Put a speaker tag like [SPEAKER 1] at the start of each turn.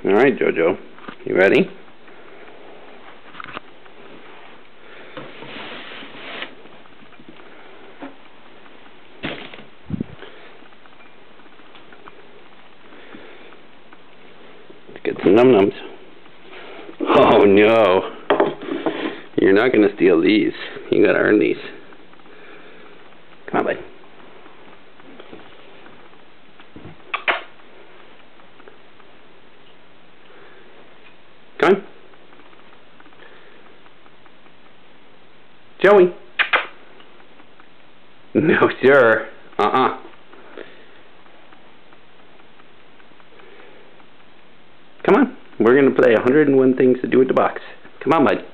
[SPEAKER 1] Alright, Jojo. You ready? Let's get some num-nums. Oh no. You're not going to steal these. You got to earn these. Come on, bud. Come on. Joey. No, sir. Come on. We're going to play 101 Things to Do with the Box. Come on, bud.